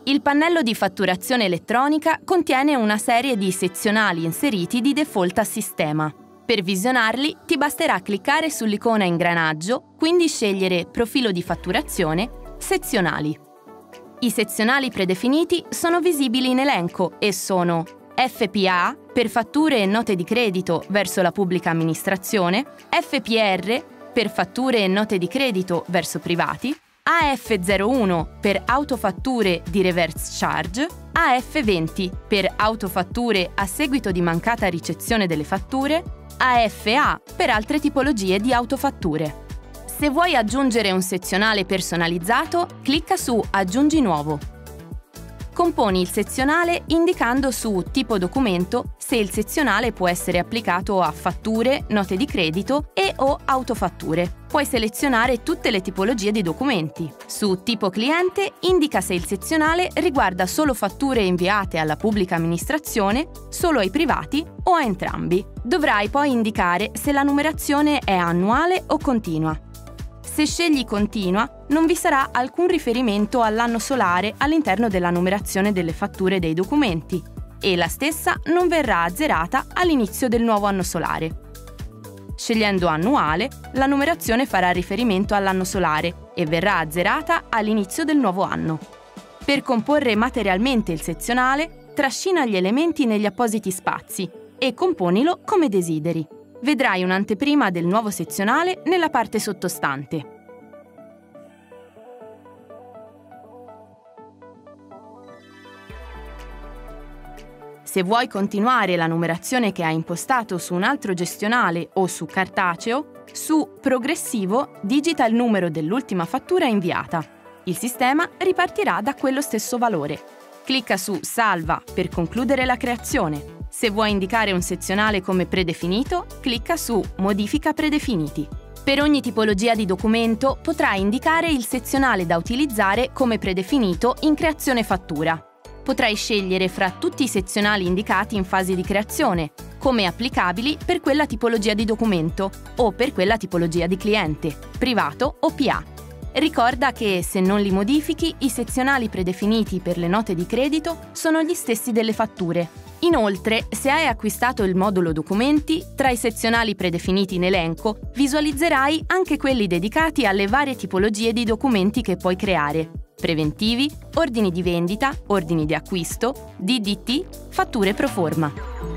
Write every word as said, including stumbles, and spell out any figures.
Il pannello di fatturazione elettronica contiene una serie di sezionali inseriti di default a sistema. Per visionarli ti basterà cliccare sull'icona ingranaggio, quindi scegliere Profilo di fatturazione, Sezionali. I sezionali predefiniti sono visibili in elenco e sono F P A per fatture e note di credito verso la pubblica amministrazione, F P R per fatture e note di credito verso privati, A F zero uno per autofatture di reverse charge, A F venti per autofatture a seguito di mancata ricezione delle fatture, A F A per altre tipologie di autofatture. Se vuoi aggiungere un sezionale personalizzato, clicca su Aggiungi nuovo. Componi il sezionale indicando su Tipo documento se il sezionale può essere applicato a fatture, note di credito e o autofatture. Puoi selezionare tutte le tipologie di documenti. Su Tipo cliente indica se il sezionale riguarda solo fatture inviate alla pubblica amministrazione, solo ai privati o a entrambi. Dovrai poi indicare se la numerazione è annuale o continua. Se scegli Continua, non vi sarà alcun riferimento all'anno solare all'interno della numerazione delle fatture dei documenti e la stessa non verrà azzerata all'inizio del nuovo anno solare. Scegliendo Annuale, la numerazione farà riferimento all'anno solare e verrà azzerata all'inizio del nuovo anno. Per comporre materialmente il sezionale, trascina gli elementi negli appositi spazi e componilo come desideri. Vedrai un'anteprima del nuovo sezionale nella parte sottostante. Se vuoi continuare la numerazione che hai impostato su un altro gestionale o su cartaceo, su Progressivo digita il numero dell'ultima fattura inviata. Il sistema ripartirà da quello stesso valore. Clicca su Salva per concludere la creazione. Se vuoi indicare un sezionale come predefinito, clicca su Modifica predefiniti. Per ogni tipologia di documento potrai indicare il sezionale da utilizzare come predefinito in creazione fattura. Potrai scegliere fra tutti i sezionali indicati in fase di creazione, come applicabili per quella tipologia di documento o per quella tipologia di cliente, privato o P A. Ricorda che, se non li modifichi, i sezionali predefiniti per le note di credito sono gli stessi delle fatture. Inoltre, se hai acquistato il modulo Documenti, tra i sezionali predefiniti in elenco visualizzerai anche quelli dedicati alle varie tipologie di documenti che puoi creare: preventivi, ordini di vendita, ordini di acquisto, D D T, fatture pro forma.